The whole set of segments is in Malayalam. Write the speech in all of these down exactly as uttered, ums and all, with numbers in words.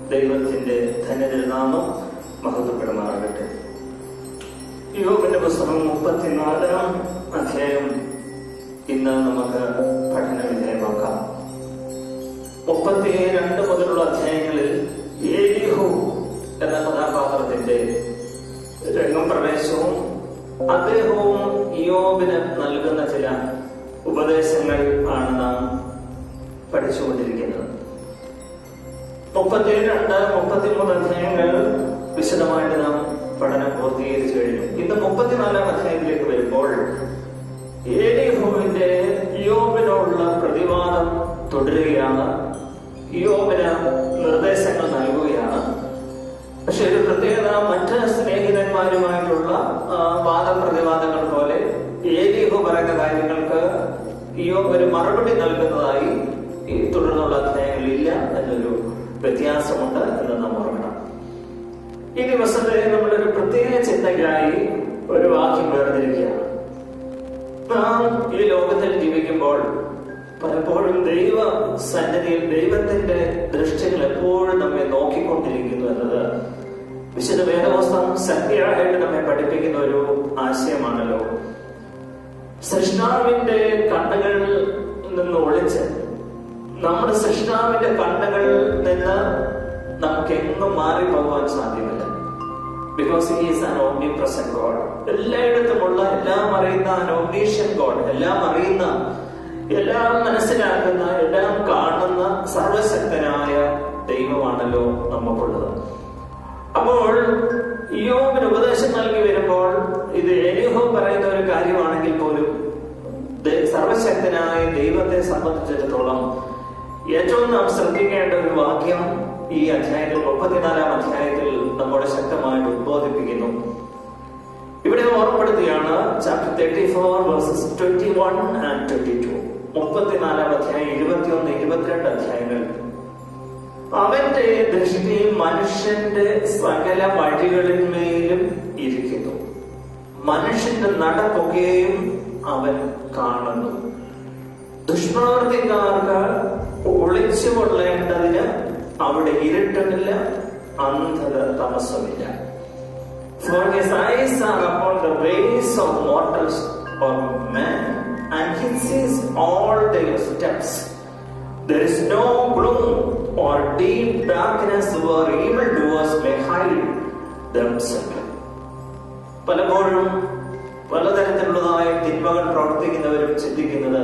ദൈവത്തിന്റെ ധന്യതിരുനാമം മഹത്വപ്പെടുമാറാകട്ടെ. യോബിന്റെ പുസ്തകം മുപ്പത്തിനാലാം അധ്യായം ഇന്ന് നമുക്ക് പഠന വിധേയമാക്കാം. മുപ്പത്തി രണ്ട് മുതലുള്ള അധ്യായങ്ങളിൽ ഏലിഹു എന്ന കഥാപാത്രത്തിന്റെ രംഗപ്രവേശവും അദ്ദേഹവും യോബിന് നൽകുന്ന ചില ഉപദേശങ്ങൾ ആണ് നാം പഠിച്ചുകൊണ്ടിരിക്കുന്നത്. മുപ്പത്തി രണ്ട് മുപ്പത്തിമൂന്ന് അധ്യായങ്ങൾ വിശദമായിട്ട് നാം പഠനം പൂർത്തീകരിച്ചു കഴിഞ്ഞു. ഇന്ന് മുപ്പത്തിനാലാം അധ്യായത്തിലേക്ക് വരുമ്പോൾ ഏലിഹുവിന്റെ യോബിനോടുള്ള പ്രതിവാദം തുടരുകയാണ്. യോബിന് നിർദ്ദേശങ്ങൾ നൽകുകയാണ്. പക്ഷെ ഒരു പ്രത്യേകത, മറ്റ് സ്നേഹിതന്മാരുമായിട്ടുള്ള വാദപ്രതിവാദങ്ങൾ പോലെ ഏലിഹു പറയുന്ന കാര്യങ്ങൾക്ക് യോബ് ഒരു മറുപടി നൽകുന്നതായി ഈ തുടർന്നുള്ള അധ്യായങ്ങളില്ല എന്നൊരു വ്യത്യാസമുണ്ട് എന്ന് നാം ഓർക്കണം. ഈ ദിവസത്തെ നമ്മളൊരു പ്രത്യേക ചിന്തയ്ക്കായി ഒരു വാക്യം വേർതിരിക്കുകയാണ്. നാം ഈ ലോകത്തിൽ ജീവിക്കുമ്പോൾ പലപ്പോഴും ദൈവ സന്നിധിയിൽ ദൈവത്തിന്റെ ദൃഷ്ടികൾ എപ്പോഴും നമ്മെ നോക്കിക്കൊണ്ടിരിക്കുന്നു എന്നത് വിശുദ്ധ വേദപുസ്തകം സത്യമായിട്ട് നമ്മെ പഠിപ്പിക്കുന്ന ഒരു ആശയമാണല്ലോ. സൃഷ്ടാവിന്റെ കണ്ണുകളിൽ നിന്ന് ഒളിച്ച് നമ്മുടെ സൃഷ്ടാവിന്റെ കണ്ണുകളിൽ നിന്ന് നമുക്ക് എങ്ങും മാറി പോകാൻ സാധ്യമല്ല. Because he is an omnipresent god. എല്ലായിടത്തുമുള്ള എല്ലാം അറിയുന്ന ആൻ ഓംനീഷ്യന്റ് ഗോഡ്, എല്ലാം അറിയുന്ന, എല്ലാം മനസ്സിലാക്കുന്ന, എല്ലാം കാണുന്ന സർവശക്തനായ ദൈവമാണല്ലോ നമുക്കുള്ളത്. അപ്പോൾ യോബിന് ഉപദേശം നൽകി വരുമ്പോൾ ഇത് ഏലിഹു പറയുന്ന ഒരു കാര്യമാണെങ്കിൽ പോലും സർവശക്തനായ ദൈവത്തെ സംബന്ധിച്ചിടത്തോളം ഏറ്റവും നാം ശ്രദ്ധിക്കേണ്ട ഒരു വാക്യം ഈ അധ്യായത്തിൽ മുപ്പത്തിനാലാം അധ്യായത്തിൽ നമ്മോട് ശക്തമായിട്ട് ഉദ്ബോധിപ്പിക്കുന്നു. ഇവിടെ ഓർമ്മപ്പെടുത്തിയാണ് chapter thirty four verses twenty one and twenty two. മുപ്പത്തിനാലാം അധ്യായം ഇരുപത്തിയൊന്ന് ഇരുപത്തിരണ്ട് അധ്യായങ്ങൾ. അവന്റെ ദൃഷ്ടി മനുഷ്യന്റെ സകല വഴികളിന്മേലും ഇരിക്കുന്നു, മനുഷ്യന്റെ നടപ്പൊക്കെയും അവൻ കാണുന്നു. ദുഷ്പ്രവർത്തിക്കാർക്ക് ഒളിച്ചു കൊള്ളേണ്ടതിന് അവിടെ ഇരുട്ടുമില്ല, അന്ധത തമസ്സുമില്ല. For his eyes are upon the ways of mortals or men, and he sees all their steps. There is no gloom or deep darkness where evildoers may hide themselves. പലപ്പോഴും പലതരത്തിലുള്ളതായ തിന്മകൾ പ്രവർത്തിക്കുന്നവരും ചിന്തിക്കുന്നത്,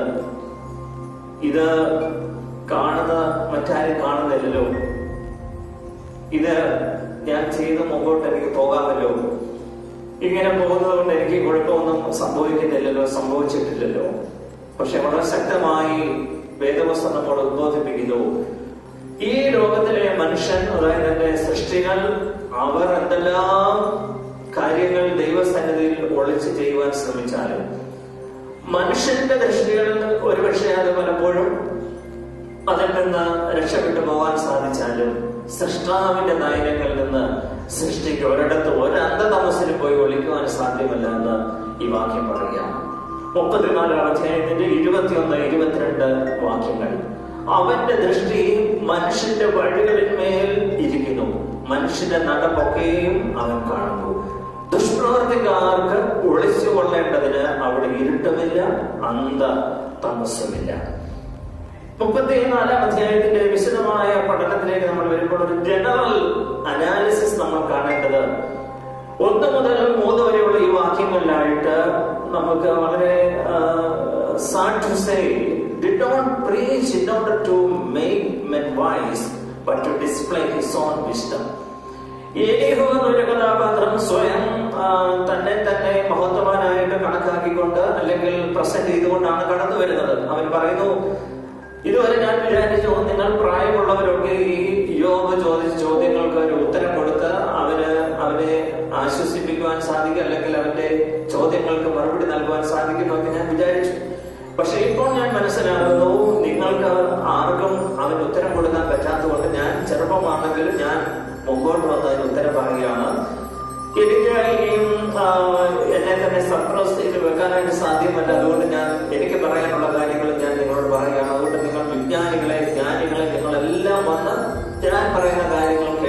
ഇത് കാണുന്ന മറ്റാരും കാണുന്നില്ലല്ലോ, ഇത് ഞാൻ ചെയ്ത് മുമ്പോട്ട് എനിക്ക് പോകാമല്ലോ, ഇങ്ങനെ പോകുന്നത് കൊണ്ട് എനിക്ക് കുഴപ്പമൊന്നും സംഭവിക്കുന്നില്ലല്ലോ, സംഭവിച്ചിട്ടില്ലല്ലോ. പക്ഷെ വളരെ ശക്തമായി വേദപുസ്തകം നമ്മോട് ഉദ്ബോധിപ്പിക്കുന്നു, ഈ ലോകത്തിലെ മനുഷ്യൻ, അതായത് എന്റെ സൃഷ്ടികൾ, അവർ എന്തെല്ലാം കാര്യങ്ങൾ ദൈവസന്നിധിയിൽ ഒളിച്ച് ചെയ്യുവാൻ ശ്രമിച്ചാലും മനുഷ്യന്റെ ദൃഷ്ടികളിൽ ഒരുപക്ഷെ അത് പലപ്പോഴും അതിൽ നിന്ന് രക്ഷപ്പെട്ടു പോകാൻ സാധിച്ചാലും സൃഷ്ടാവിന്റെ നയനങ്ങളിൽ നിന്ന് സൃഷ്ടിക്ക് ഒരിടത്ത് ഒരു അന്ധതമസിൽ പോയി ഒളിക്കുവാൻ സാധ്യമല്ല എന്ന് ഈ വാക്യം പറയുകയാണ്. മുപ്പത്തിനാലാം അധ്യായത്തിന്റെ ഇരുപത്തിയൊന്ന് ഇരുപത്തിരണ്ട് വാക്യങ്ങൾ. അവന്റെ ദൃഷ്ടി മനുഷ്യന്റെ വഴികളിന്മേൽ ഇരിക്കുന്നു, മനുഷ്യന്റെ നടപ്പൊക്കെയും അവൻ കാണുന്നു. ദുഷ്പ്രവർത്തിക്കാർക്ക് ഒളിച്ചു കൊള്ളേണ്ടതിന് അവിടെ ഇരുട്ടുമില്ല, അന്ധ തമസ്സുമില്ല. മുപ്പത്തിനാലാം അധ്യായത്തിന്റെ വിശദമായ പഠനത്തിലേക്ക് നമ്മൾ വരുമ്പോൾ ഒരു ജനറൽ അനാലിസിസ് നമ്മൾ കാണേണ്ടത് ഒന്ന് മുതൽ മൂന്ന് വരെയുള്ള ഈ വാക്യങ്ങളിലായിട്ട് നമുക്ക് വളരെ sad to say, did not preach in order to make men wise, but to display his own wisdom. ഏലിഹു എന്നൊരു കഥാപാത്രം സ്വയം തന്നെ തന്നെ മഹത്വവാനായിട്ട് കണക്കാക്കിക്കൊണ്ട് അല്ലെങ്കിൽ പ്രസന്റ് ചെയ്തുകൊണ്ടാണ് കടന്നു വരുന്നത്. അവൻ പറയുന്നു, ഇതുവരെ ഞാൻ വിചാരിച്ചു നിങ്ങൾ പ്രായമുള്ളവരൊക്കെ ഈ യോബ് ചോദിച്ച ചോദ്യങ്ങൾക്ക് ഒരു ഉത്തരം കൊടുത്ത് അവന് അവനെ ആശ്വസിപ്പിക്കുവാൻ സാധിക്കും, അല്ലെങ്കിൽ അവന്റെ ചോദ്യങ്ങൾക്ക് മറുപടി നൽകുവാൻ സാധിക്കുമെന്നൊക്കെ ഞാൻ വിചാരിച്ചു. പക്ഷെ ഇപ്പോൾ ഞാൻ മനസ്സിലാകുന്നു, നിങ്ങൾക്ക് ആർക്കും അവന് ഉത്തരം കൊടുക്കാൻ പറ്റാത്തതുകൊണ്ട് ഞാൻ ചെറുപ്പമാണെങ്കിലും ഞാൻ മുമ്പോട്ട് വന്ന് അതിന് ഉത്തരം പറയുകയാണ്. എനിക്ക് ഇനിയും എന്നെ തന്നെ സപ്രസ് ചെയ്ത് വെക്കാനായിട്ട് സാധ്യമല്ല. അതുകൊണ്ട് ഞാൻ എനിക്ക് പറയാനുള്ള കാര്യങ്ങൾ ഞാൻ നിങ്ങളോട് പറയുകയാണ്. അതുകൊണ്ട് നിങ്ങൾ വിജ്ഞാനികളെ ജ്ഞാനികളെ നിങ്ങളെല്ലാം വന്ന് ഞാൻ പറയുന്ന കാര്യങ്ങൾക്ക്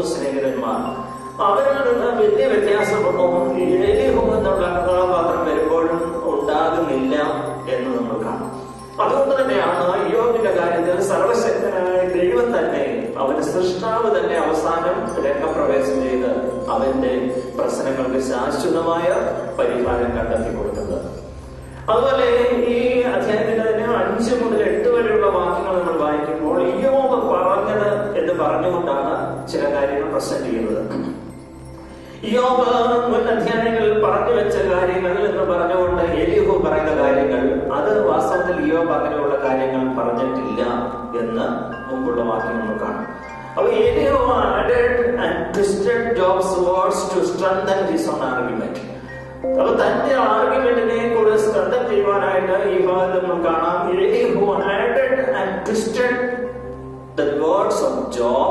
മൂന്ന് സ്നേഹിതന്മാർ, അവരിൽ നിന്ന് വലിയ വ്യത്യാസമൊന്നും എലീഹു എന്നുള്ള കഥാപാത്രം വരുമ്പോഴും ഉണ്ടാകുന്നില്ല എന്ന് നമ്മൾ കാണും. അതുകൊണ്ട് തന്നെയാണ് ഇയ്യോബിന്റെ കാര്യത്തിൽ സർവശക്തനായ ദൈവം തന്നെ, അവന്റെ സൃഷ്ടാവ് തന്നെ അവസാനം രംഗപ്രവേശം ചെയ്ത് അവന്റെ പ്രശ്നങ്ങൾക്ക് ശാശ്വതമായ പരിഹാരം കണ്ടെത്തി കൊടുക്കുന്നത്. അതുപോലെ ഈ അധ്യായത്തിന്റെ തന്നെ അഞ്ച് മുതൽ എട്ട് വരെയുള്ള വാക്യങ്ങൾ നമ്മൾ വായിക്കുമ്പോൾ ഇയ്യോബ് പറഞ്ഞത് എന്ന് പറഞ്ഞുകൊണ്ടാണ് ചില കാര്യങ്ങൾ പ്രസന്റ് ചെയ്യുന്നത്. ഇയ്യോബ് മുൻ അധ്യായങ്ങളിൽ പറഞ്ഞു വെച്ച കാര്യങ്ങൾ എന്ന് പറഞ്ഞുകൊണ്ട് എലീഹു പറയുന്ന കാര്യങ്ങൾ, അത് വാസ്തവത്തിൽ ഇയ്യോബ് അങ്ങനെയുള്ള കാര്യങ്ങൾ പറഞ്ഞിട്ടില്ല എന്ന് മുമ്പുള്ള വാക്യം നമ്മൾ കാണും. അപ്പൊ Elihu added and twisted Job's words to strengthen his own argument. അപ്പൊ തന്റെ ആർഗ്യുമെന്റിനെ കൂടുതൽ സ്ട്രെങ്തൻ ചെയ്യുവാനായിട്ട് ഈ ഭാഗത്ത് നമ്മൾ കാണാം, Elihu added and twisted the words of Job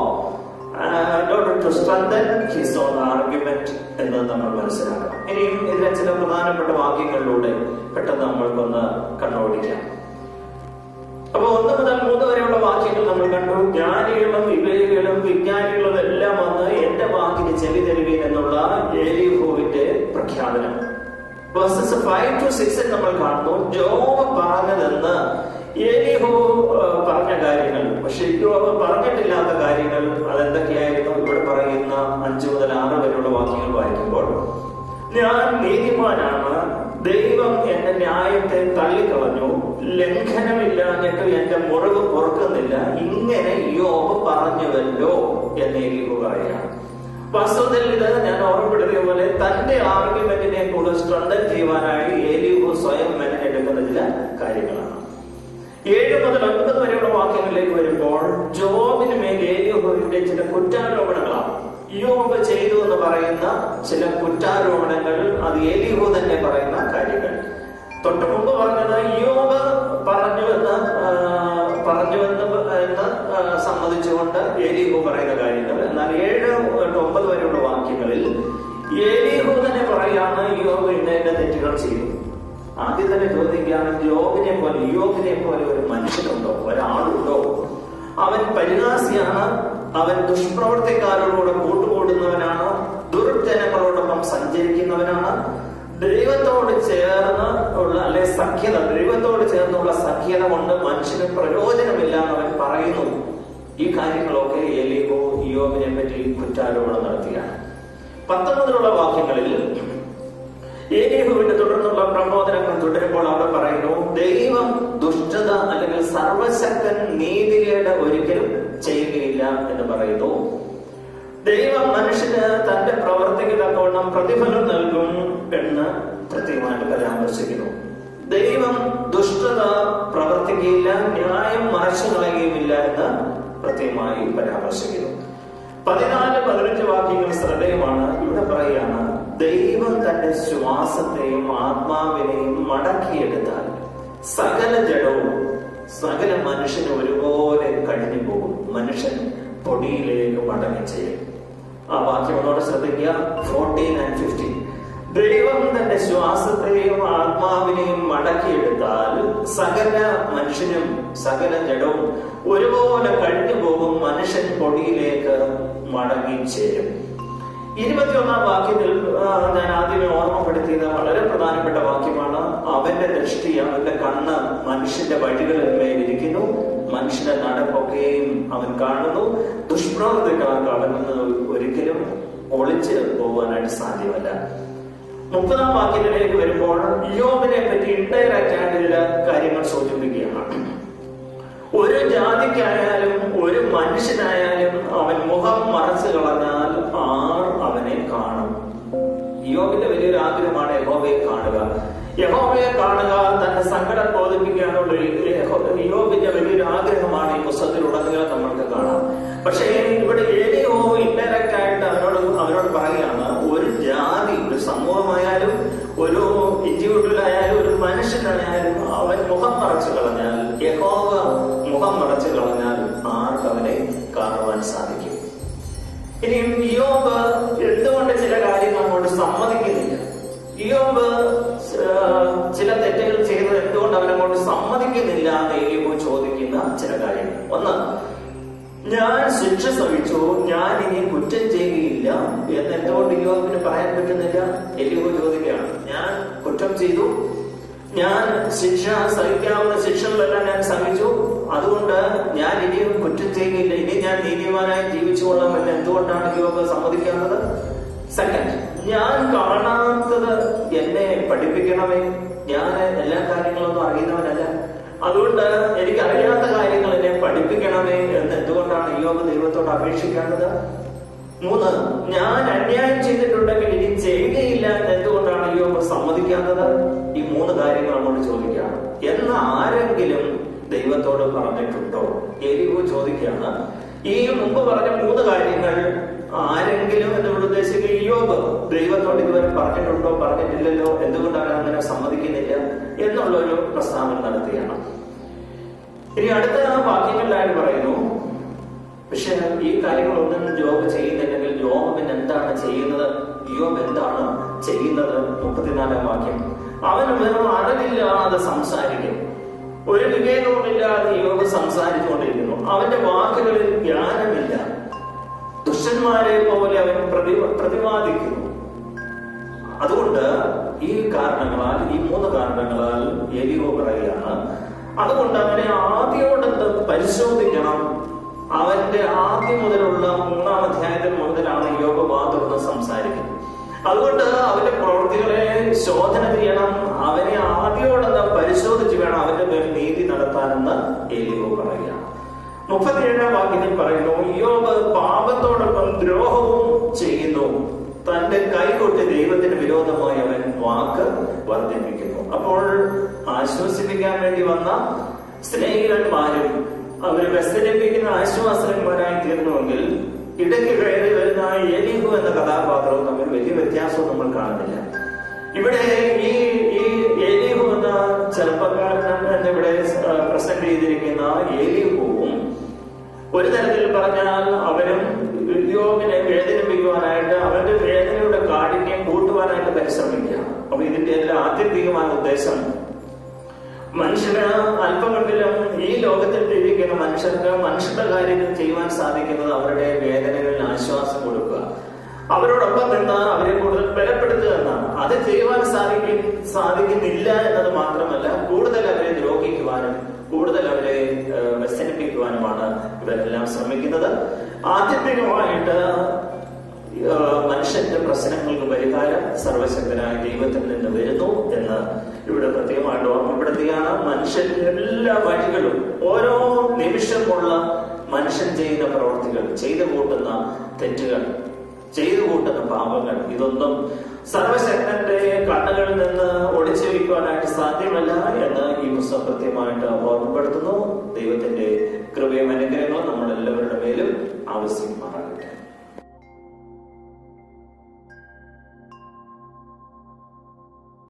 in order to strengthen his own argument എന്ന് നമ്മൾ മനസ്സിലാക്കണം. ഇനിയും ഇതിലെ ചില പ്രധാനപ്പെട്ട വാക്യങ്ങളിലൂടെ പെട്ടെന്ന് നമ്മൾക്കൊന്ന് കണ്ണോടിക്കാം. അപ്പൊ ഒന്ന് മുതൽ മൂന്ന് വരെയുള്ള വാക്യങ്ങൾ നമ്മൾ കണ്ടു. ജ്ഞാനികളും വിവേകികളും വിജ്ഞാനികളും എല്ലാം വന്ന് എന്റെ വാക്കിന് ചെവി തരുവീൻ എന്നുള്ള എലീഹുവിന്റെ പ്രഖ്യാപനം. വേഴ്സസ് ഫൈവ് ടു സിക്സ് നമ്മൾ കാണുന്നു ജോബ് പറഞ്ഞതെന്ന് എലീഹു പറഞ്ഞ കാര്യങ്ങൾ, പക്ഷെ യോബ് പറഞ്ഞിട്ടില്ലാത്ത കാര്യങ്ങൾ അതെന്തൊക്കെയായിരുന്നു ഇവിടെ പറയുന്ന അഞ്ചു മുതൽ ആറ് വരെയുള്ള വാക്യങ്ങൾ വായിക്കുമ്പോൾ, ഞാൻ നീതിമാനാണ്, ദൈവം എന്റെ ന്യായത്തെ തള്ളിക്കളഞ്ഞു, ലംഘനമില്ലാഞ്ഞിട്ട് എന്റെ മുറിവ് പൊറുക്കുന്നില്ല, ഇങ്ങനെ യോബ് പറഞ്ഞുവല്ലോ എന്ന് എലീഹു പറയുകയാണ്. വാസ്തവത്തിൽ ഇത് ഞാൻ ഓർമ്മപ്പെടുത്തിയ പോലെ തന്റെ ആർഗ്യുമെന്റിനെ കൂടുതൽ സ്ട്രെങ്തൻ ചെയ്യുവാനായി എലീഹു സ്വയം മെനഞ്ഞെടുക്കുന്ന ചില കാര്യങ്ങളാണ്. ഏഴ് മുതൽ ഒൻപത് വരെയുള്ള വാക്യങ്ങളിലേക്ക് വരുമ്പോൾ ജോബിന് മേൽ എലീഹുവിന്റെ ചില കുറ്റാരോപണങ്ങളാണ്. യോബ് ചെയ്തു എന്ന് പറയുന്ന ചില കുറ്റാരോപണങ്ങൾ, അത് എലീഹു തന്നെ പറയുന്ന കാര്യങ്ങൾ. തൊട്ട് മുമ്പ് പറഞ്ഞത് യോബ് പറഞ്ഞുവെന്ന് പറഞ്ഞുവെന്ന് എന്ന് സമ്മതിച്ചുകൊണ്ട് എലീഹു പറയുന്ന കാര്യങ്ങൾ. എന്നാൽ ഏഴ് ഒമ്പത് വരെയുള്ള വാക്യങ്ങളിൽ എലീഹു തന്നെ പറയാണ് യോബ് ഇന്ന തെറ്റുകൾ ചെയ്തു. ആദ്യം തന്നെ ചോദിക്കുകയാണ്, യോബിനെ പോലെ യോബിനെ പോലെ ഒരു മനുഷ്യനുണ്ടോ, ഒരാളുണ്ടോ? അവൻ പരിഹാസിയാണ്, അവൻ ദുഷ്പ്രവർത്തിക്കാരോടുകൂടെ കൂട്ടുകൂടുന്നവനാണ്, ദുർജനങ്ങളോടൊപ്പം സഞ്ചരിക്കുന്നവനാണ്, ദൈവത്തോട് ചേർന്ന് ഉള്ള അല്ലെ സഖ്യത ദൈവത്തോട് ചേർന്നുള്ള സഖ്യത കൊണ്ട് മനുഷ്യന് പ്രയോജനമില്ല എന്ന് അവൻ പറയുന്നു. ഈ കാര്യങ്ങളൊക്കെ എലീഹു യോബിനെ പറ്റി കുറ്റാരോപണം നടത്തിയാണ്. പത്തൊമ്പതിലുള്ള വാക്യങ്ങളിൽ എലീഹുവിന്റെ തുടർന്നുള്ള പ്രബോധനങ്ങൾ തുടരുമ്പോൾ അവിടെ പറയുന്നു, ദൈവം ദുഷ്ടത അല്ലെങ്കിൽ സർവശക്തൻ നീതികേട് ഒരിക്കലും ചെയ്യുകയില്ല എന്ന് പറയുന്നു. ദൈവം മനുഷ്യന് തന്റെ പ്രവർത്തിക്ക് തക്കവണ്ണം പ്രതിഫലം നൽകും എന്ന് കൃത്യമായിട്ട് പരാമർശിക്കുന്നു. ദൈവം ദുഷ്ടത പ്രവർത്തിക്കുകയില്ല, ന്യായം മറച്ചു കളയുകയുമില്ല എന്ന് കൃത്യമായി പരാമർശിക്കുന്നു. പതിനാല് പതിനഞ്ച് വാക്യങ്ങൾ ശ്രദ്ധേയമാണ്. ഇവിടെ പറയുകയാണ്, ദൈവം തന്റെ ശ്വാസത്തെയും ആത്മാവിനെയും മടക്കിയെടുത്താൽ സകല ജഡവും സകല മനുഷ്യന് ഒരുപോലെ കഴിഞ്ഞു പോകും, മനുഷ്യൻ പൊടിയിലേക്ക് മടങ്ങി ചെയ്യും. ആ വാക്യം ഒന്നോടെ ശ്രദ്ധിക്കുക, ഫോർട്ടീൻ ആൻഡ് ഫിഫ്റ്റീൻ. ദൈവം തന്റെ ശ്വാസത്തെയും ആത്മാവിനെയും മടക്കിയെടുത്താൽ സകല മനുഷ്യനും സകല ജഡവും ഒരുപോലെ കഴിഞ്ഞു പോകും, മനുഷ്യൻ പൊടിയിലേക്ക് മടങ്ങി ചേരും. ഇരുപത്തിയൊന്നാം വാക്യത്തിൽ ഞാൻ ആദ്യമേ ഓർമ്മപ്പെടുത്തിയത് വളരെ പ്രധാനപ്പെട്ട വാക്യമാണ്. അവന്റെ ദൃഷ്ടി, അവന്റെ കണ്ണ് മനുഷ്യന്റെ വഴികളിന്മേലിരിക്കുന്നു, മനുഷ്യന്റെ നടപ്പൊക്കെയും അവൻ കാണുന്നു, ദുഷ്പ്രവർത്തിക്കാർക്ക് അവനിൽ നിന്ന് ഒരിക്കലും ഒളിച്ച് പോകാനായിട്ട് സാധ്യമല്ല. മുപ്പതാം വാക്യത്തിലേക്ക് വരുമ്പോൾ ഇയ്യോബിനെ പറ്റി ഇൻഡയറക്റ്റ് ആയിട്ട് ചില കാര്യങ്ങൾ സൂചിപ്പിക്കുകയാണ്. ഒരു ജാതിക്കായാലും ഒരു മനുഷ്യനായാലും അവൻ മുഖം മറച്ചു കളഞ്ഞാൽ ആർ അവനെ കാണും. ഇയ്യോബിന്റെ വലിയൊരു ആഗ്രഹമാണ് യഹോവയെ കാണുക. യഹോവയെ കാണുക, തന്റെ സങ്കടം ബോധിപ്പിക്കാനുള്ള ഇയ്യോബിന്റെ വലിയൊരു ആഗ്രഹമാണ് ഈ പുസ്തകത്തിലുടനീളം നമ്മൾക്ക് കാണാം. പക്ഷേ ഇവിടെ എലീഹു ഇൻഡയറക്റ്റ് ആയിട്ട് അവനോട് അവനോട് പറയുകയാണ്, ഒരു ജാതി, ഒരു സമൂഹമായാലും ഒരു ഇൻഡിവിജ്വലായാലും ഒരു മനുഷ്യനായാലും അവൻ മുഖം മറച്ചു കളഞ്ഞാൽ, യഹോവ മുഖം മറച്ചു കളഞ്ഞാൽ ആർക്ക് അവനെ കാണുവാൻ സാധിക്കും? ഇനിയും ഇയ്യോബ് എന്തുകൊണ്ട് ചില കാര്യങ്ങൾ അങ്ങോട്ട് സമ്മതിക്കുന്നില്ല? ഇയ്യോബ് ചില തെറ്റുകൾ ചെയ്തത് എന്തുകൊണ്ട് അവനങ്ങോട്ട് സമ്മതിക്കുന്നില്ല എന്ന് എലീഹു ചോദിക്കുന്ന ചില കാര്യങ്ങൾ. ഒന്ന്, ഞാൻ ശിക്ഷ സഹിച്ചു, ഞാൻ ഇനി കുറ്റം എന്ന് എന്തുകൊണ്ട് യോബിന് പറയാൻ പറ്റുന്നില്ല? എലിഹു ചോദിക്കുകയാണ്, ഞാൻ കുറ്റം ചെയ്തു, ഞാൻ ശിക്ഷ സഹിക്കാവുന്ന ശിക്ഷകളെല്ലാം ഞാൻ സഹിച്ചു, അതുകൊണ്ട് ഞാൻ ഇനിയും കുറ്റം ചെയ്യുകയില്ല, ഇനി ഞാൻ നീതിമാനായി ജീവിച്ചു കൊള്ളാം എന്ന് എന്തുകൊണ്ടാണ് യോബ് സമ്മതിക്കാത്തത്? സെക്കൻഡ്, ഞാൻ കാണാത്തത് എന്നെ പഠിപ്പിക്കണമേ. ഞാൻ എല്ലാ കാര്യങ്ങളൊന്നും അറിയുന്നവനല്ല, അതുകൊണ്ട് എനിക്ക് അറിയാത്ത കാര്യങ്ങൾ എന്നെ പഠിപ്പിക്കണമേ എന്ന് എന്തുകൊണ്ടാണ് യോബ് ദൈവത്തോട് അപേക്ഷിക്കേണ്ടത്? മൂന്ന്, ഞാൻ അന്യായം ചെയ്തിട്ടുണ്ടെങ്കിൽ ഇനി ചെയ്യുകയില്ല എന്ന് എന്തുകൊണ്ടാണ് യോബ് സമ്മതിക്കാത്തത്? ഈ മൂന്ന് കാര്യങ്ങൾ നമ്മോട് ചോദിക്കുകയാണ്. എന്ന് ആരെങ്കിലും ദൈവത്തോട് പറഞ്ഞിട്ടുണ്ടോ? എലിഹു ചോദിക്കുകയാണ്, ഈ മുമ്പ് പറഞ്ഞ മൂന്ന് കാര്യങ്ങൾ ആരെങ്കിലും എന്നോട് ഉദ്ദേശിക്കുക യോബ് ദൈവത്തോട് ഇതുവരെ പറഞ്ഞിട്ടുണ്ടോ? പറഞ്ഞിട്ടില്ലല്ലോ, എന്തുകൊണ്ടാണ് അങ്ങനെ സമ്മതിക്കുന്നില്ല എന്നുള്ളൊരു പ്രസ്താവന നടത്തുകയാണ്. ഇനി അടുത്ത വാക്യങ്ങളിലായിട്ട് പറയുന്നു, പക്ഷെ ഈ കാര്യങ്ങളൊന്നും ജോബ് ചെയ്യുന്നില്ലെങ്കിൽ ജോബ് പിന്നെ എന്താണ് ചെയ്യുന്നത്? യോബ് എന്താണ് ചെയ്യുന്നത്? മുപ്പത്തിനാലാം വാക്യം, അവൻ വെറും അടവില്ലാതെ സംസാരിക്കും, ഒരു വിവേകവുമില്ലാതെ യോബ് സംസാരിച്ചുകൊണ്ടിരിക്കുന്നു, അവന്റെ വാക്കുകളിൽ ജ്ഞാനമില്ല, ദുഷ്ടന്മാരെ പോലെ അവൻ പ്രതി പ്രതിപാദിക്കുന്നു. അതുകൊണ്ട് ഈ കാരണങ്ങളാൽ, ഈ മൂന്ന് കാരണങ്ങളാൽ എലിഹു പറയുകയാണ്, അതുകൊണ്ട് അവനെ ആദ്യോടത്ത് പരിശോധിക്കണം. അവന്റെ ആദ്യം മുതലുള്ള മൂന്നാം അധ്യായത്തിൽ മുതലാണ് യോബ് വാതുറന്ന് സംസാരിക്കുന്നത്. അതുകൊണ്ട് അവന്റെ പ്രവൃത്തികളെ ശോധന ചെയ്യണം, അവനെ ആദ്യോടത്ത് പരിശോധിച്ച് വേണം അവന്റെ മേൽ നീതി നടത്താനെന്ന് എലിഹു പറയുകയാണ്. മുപ്പത്തിയേഴാം വാക്യത്തിൽ പറയുന്നു, യോബ് പാപത്തോടൊപ്പം ദ്രോഹവും ചെയ്യുന്നു, തന്റെ കൈകൊട്ടി ദൈവത്തിന് വിരോധമായി അവൻ വാക്ക് വർദ്ധിപ്പിക്കുന്നു. അപ്പോൾ ആശ്വസിപ്പിക്കാൻ വേണ്ടി വന്ന സ്നേഹിതന്മാരും അവര് വ്യസനിപ്പിക്കുന്ന ആശ്വാസന്മാരായി തീർന്നുവെങ്കിൽ ഇടയ്ക്ക് കയറി വരുന്ന എലിഹു എന്ന കഥാപാത്രവും തമ്മിൽ വലിയ വ്യത്യാസവും നമ്മൾ കാണുന്നില്ല. ഇവിടെ ഈ ഈ എലിഹു എന്ന ചെറുപ്പക്കാരൻ എന്നിവിടെ പ്രസന്റ് ചെയ്തിരിക്കുന്ന എലിഹുവും ഒരു തരത്തിൽ പറഞ്ഞാൽ അവനും യോബിനെ വേദനിപ്പിക്കുവാനായിട്ട്, അവന്റെ വേദനയുടെ കാഠിന്യം കൂട്ടുവാനായിട്ട് പരിശ്രമിക്കുകയാണ്. അപ്പൊ ഇതിന്റെ എല്ലാ ആത്യന്തികമായ ഉദ്ദേശം മനുഷ്യന് അല്പമെങ്കിലും ഈ ലോകത്തിൽ ജീവിക്കുന്ന മനുഷ്യർക്ക് മനുഷ്യരുടെ കാര്യങ്ങൾ ചെയ്യുവാൻ സാധിക്കുന്നത് അവരുടെ വേദനകളിൽ ആശ്വാസം കൊടുക്കുക, അവരോടൊപ്പം നിന്ന് അവരെ കൂടുതൽ ബലപ്പെടുത്തുക എന്നാണ്. അത് ചെയ്യുവാൻ സാധിക്കും സാധിക്കുന്നില്ല എന്നത് മാത്രമല്ല, കൂടുതൽ അവരെ ദ്രോഹിക്കുവാനും കൂടുതൽ അവരെ വ്യസനിപ്പിക്കുവാനുമാണ് ഇവരെല്ലാം ശ്രമിക്കുന്നത്. ആത്യന്തികമായിട്ട് മനുഷ്യന്റെ പ്രശ്നങ്ങൾക്ക് പരിഹാരം സർവശക്തനായ ദൈവത്തിൽ നിന്ന് വരുന്നു എന്ന് ഇവിടെ പ്രത്യേകമായിട്ട് ഓർമ്മപ്പെടുത്തുകയാണ്. മനുഷ്യന്റെ എല്ലാ വഴികളും, ഓരോ നിമിഷമുള്ള മനുഷ്യൻ ചെയ്യുന്ന പ്രവൃത്തികൾ, ചെയ്തു കൂട്ടുന്ന തെറ്റുകൾ, ചെയ്തു കൂട്ടുന്ന പാപങ്ങൾ, ഇതൊന്നും സർവശക്തന്റെ കണ്ണുകളിൽ നിന്ന് ഒളിച്ചു വയ്ക്കുവാനായിട്ട് സാധ്യമല്ല എന്ന് ഈ പുസ്തകം കൃത്യമായിട്ട് ഓർമ്മപ്പെടുത്തുന്നു. ദൈവത്തിന്റെ കൃപയും അനുഗ്രഹങ്ങളും നമ്മൾ എല്ലാവരുടെ മേലും ആവശ്യമാണ്.